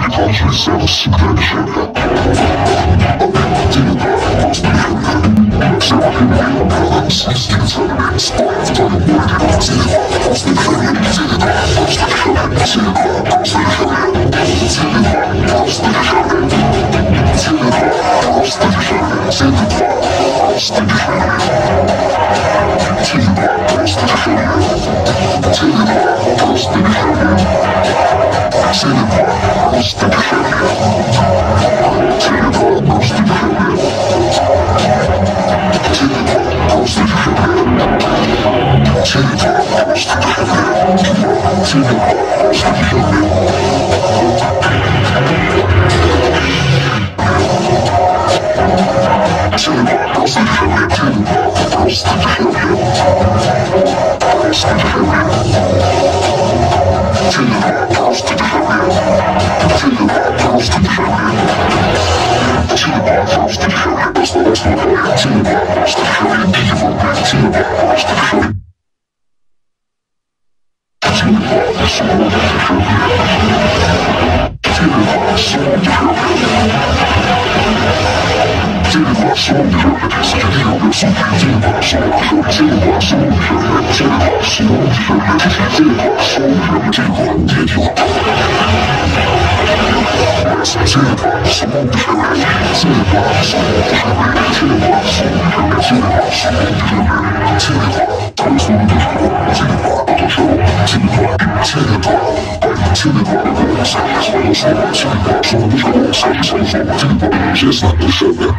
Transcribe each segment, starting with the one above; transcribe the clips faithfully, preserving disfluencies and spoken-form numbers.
Честно, дешевле.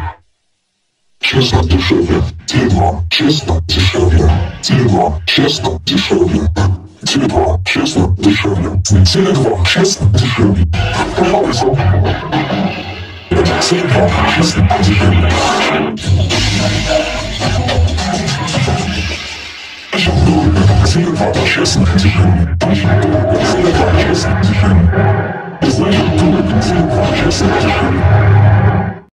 Честно, дешевле. Теле2, честно, дешевле. Теле2, честно, дешевле. Теле2, честно, дешевле. Теле2, честно, дешевле. Пожалуйста. Теле2, честно, дешевле. Теле2, честно, дешевле. Теле2, честно, дешевле. Значит, Теле2, честно, дешевле.